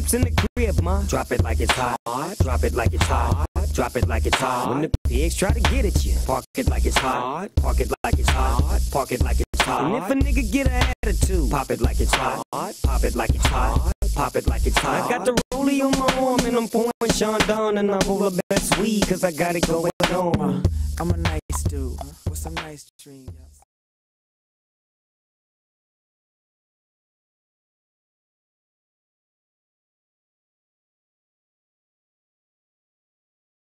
chips in the crib, ma. Drop it like it's hot. Drop it like it's hot. Drop it like it's hot. When the pigs try to get at you, park it like it's hot. Park it like it's hot. Park it like it's hot. And if a nigga get an attitude, pop it like it's hot. Pop it like it's hot. Pop it like it's hot. I got the rollie on my arm and I'm pouring Sean down and I roll the best weed cause I got it going on. I'm a nice dude with some nice dreams.